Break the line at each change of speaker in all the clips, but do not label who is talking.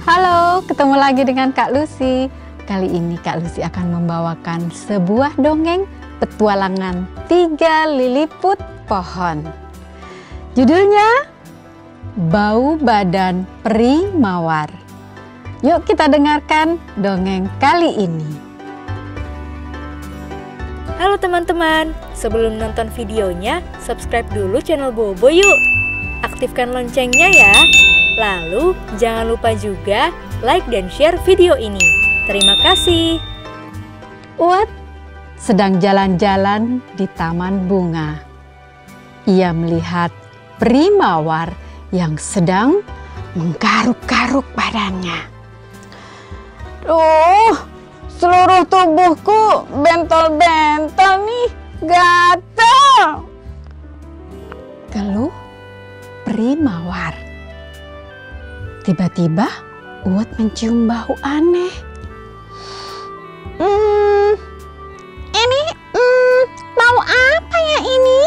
Halo, ketemu lagi dengan Kak Lucy. Kali ini Kak Lucy akan membawakan sebuah dongeng petualangan 3 liliput pohon. Judulnya Bau Badan Peri Mawar. Yuk kita dengarkan dongeng kali ini.
Halo teman-teman, sebelum nonton videonya, subscribe dulu channel Bobo yuk. Aktifkan loncengnya ya. Lalu, jangan lupa juga like dan share video ini. Terima kasih.
Uwat sedang jalan-jalan di taman bunga. Ia melihat peri mawar yang sedang menggaruk-garuk badannya. Seluruh tubuhku bentol-bentol nih, gatal. Keluh peri mawar. Tiba-tiba Uwat mencium bau aneh. Bau apa ya ini?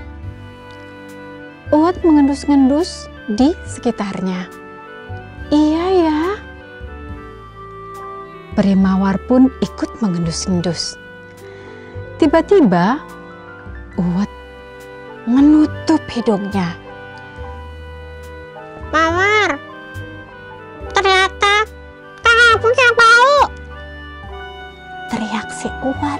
Uwat mengendus-ngendus di sekitarnya. Iya ya. Peri mawar pun ikut mengendus-endus. Tiba-tiba Uwat menutup hidungnya. Mawar, ternyata kamu punya bau, teriak si Uwat.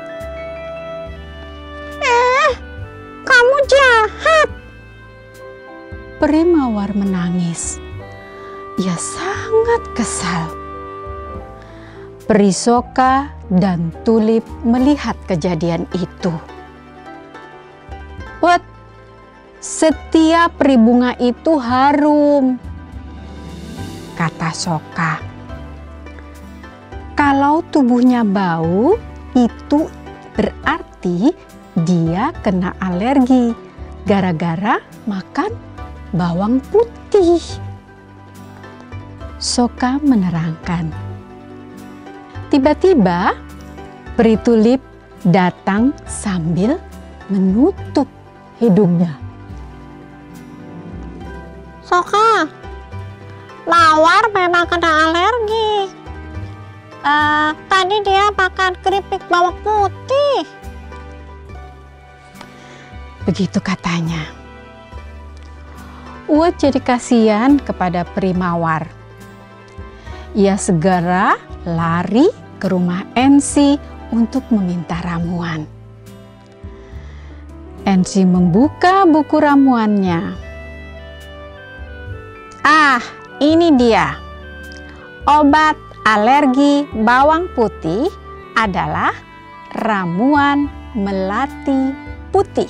Kamu jahat. Peri mawar menangis. Ia sangat kesal. Peri Soka dan Tulip melihat kejadian itu. Uwat, setiap peri bunga itu harum, kata Soka. Kalau tubuhnya bau, itu berarti dia kena alergi gara-gara makan bawang putih. Soka menerangkan. Tiba-tiba peri Tulip datang sambil menutup hidungnya. Soka, Mawar memang kena alergi. Tadi dia makan keripik bawang putih. Begitu katanya. Uwat jadi kasihan kepada peri mawar. Ia segera lari ke rumah Ensi untuk meminta ramuan. Ensi membuka buku ramuannya. Ini dia. Obat alergi bawang putih adalah ramuan melati putih.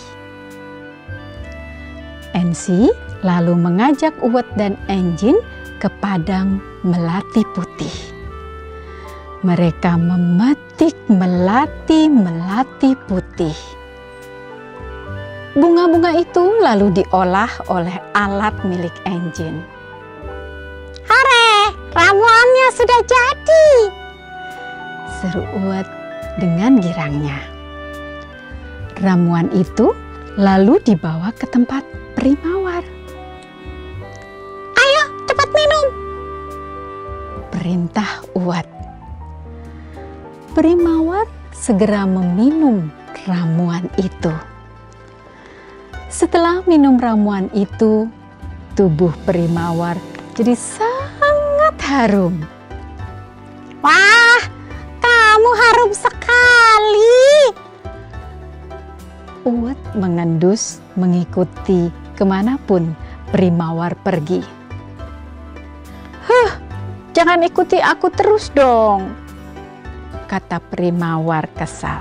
Ensi lalu mengajak Uwat dan Enjin ke padang melati putih. Mereka memetik melati putih. Bunga-bunga itu lalu diolah oleh alat milik Enjin. Hore, ramuannya sudah jadi, seru Uwat dengan girangnya. Ramuan itu lalu dibawa ke tempat peri mawar. Ayo cepat minum, perintah Uwat. Peri mawar segera meminum ramuan itu. Setelah minum ramuan itu, tubuh peri mawar jadi sangat harum. Wah, kamu harum sekali. Uwat mengendus mengikuti kemanapun peri mawar pergi. Jangan ikuti aku terus dong, kata peri mawar kesal.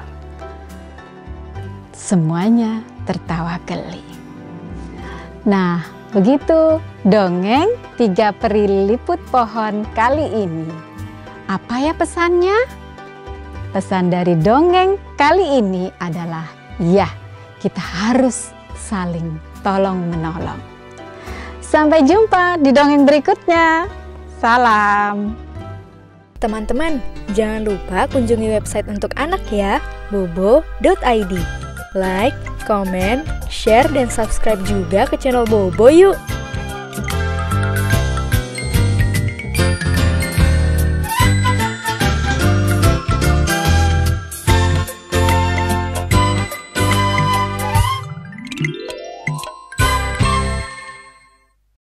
Semuanya tertawa geli. Nah, begitu dongeng 3 peri liliput pohon kali ini. Apa ya pesannya? Pesan dari dongeng kali ini adalah ya, kita harus saling tolong-menolong. Sampai jumpa di dongeng berikutnya. Salam.
Teman-teman, jangan lupa kunjungi website untuk anak ya, bobo.id. Like, comment, share, dan subscribe juga ke channel Bobo yuk.